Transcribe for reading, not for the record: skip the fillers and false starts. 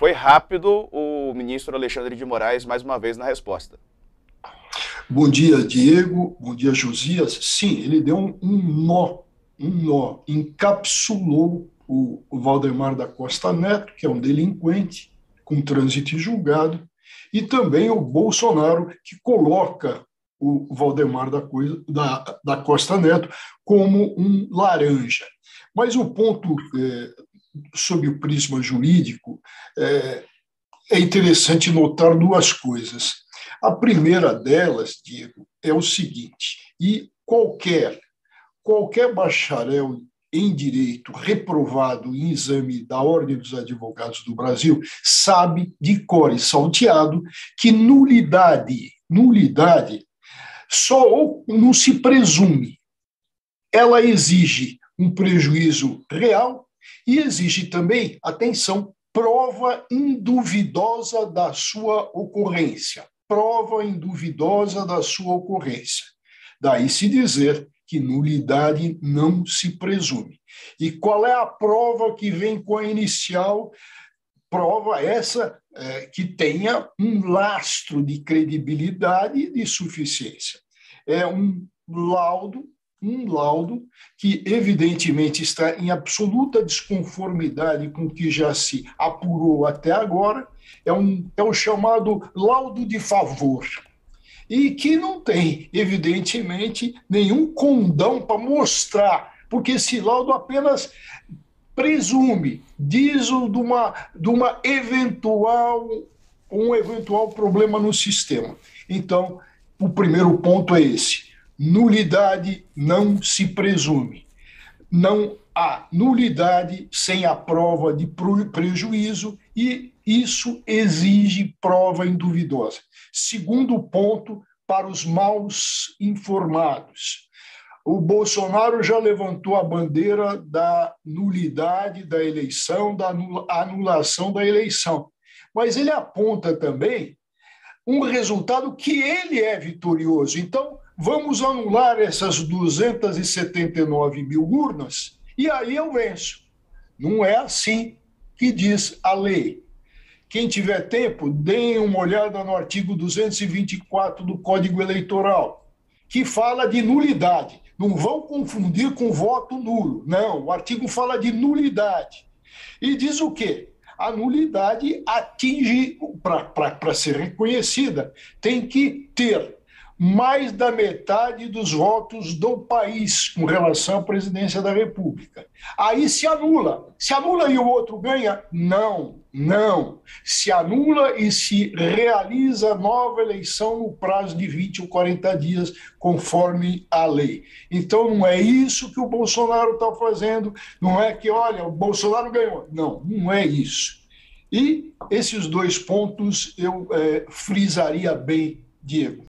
Foi rápido o ministro Alexandre de Moraes, mais uma vez, na resposta. Bom dia, Diego. Bom dia, Josias. Sim, ele deu um nó, encapsulou o Valdemar da Costa Neto, que é um delinquente com trânsito em julgado, e também o Bolsonaro, que coloca o Valdemar da Costa Neto como um laranja. Mas o ponto, sob o prisma jurídico, é interessante notar duas coisas. A primeira delas, Diego, é o seguinte: e qualquer bacharel em direito reprovado em exame da Ordem dos Advogados do Brasil sabe de cor e salteado que nulidade só não se presume, ela exige um prejuízo real e exige também, atenção, prova induvidosa da sua ocorrência. Prova induvidosa da sua ocorrência. Daí se dizer que nulidade não se presume. E qual é a prova que vem com a inicial? Prova essa que tenha um lastro de credibilidade e de suficiência. É um laudo que, evidentemente, está em absoluta desconformidade com o que já se apurou até agora, é o chamado laudo de favor, e que não tem, evidentemente, nenhum condão para mostrar, porque esse laudo apenas presume, diz de uma um eventual problema no sistema. Então, o primeiro ponto é esse: nulidade não se presume. Não há nulidade sem a prova de prejuízo e isso exige prova induvidosa. Segundo ponto, para os maus informados. O Bolsonaro já levantou a bandeira da nulidade da eleição, da anulação da eleição. Mas ele aponta também um resultado que ele é vitorioso. Então, vamos anular essas 279 mil urnas e aí eu venço. Não é assim que diz a lei. Quem tiver tempo, deem uma olhada no artigo 224 do Código Eleitoral, que fala de nulidade. Não vão confundir com voto nulo. Não, o artigo fala de nulidade. E diz o quê? A nulidade atinge, para ser reconhecida, tem que ter mais da metade dos votos do país com relação à presidência da República. Aí se anula. Se anula e o outro ganha? Não, não. Se anula e se realiza nova eleição no prazo de 20 ou 40 dias, conforme a lei. Então não é isso que o Bolsonaro está fazendo, não é que, olha, o Bolsonaro ganhou. Não, não é isso. E esses dois pontos eu frisaria bem, Diego.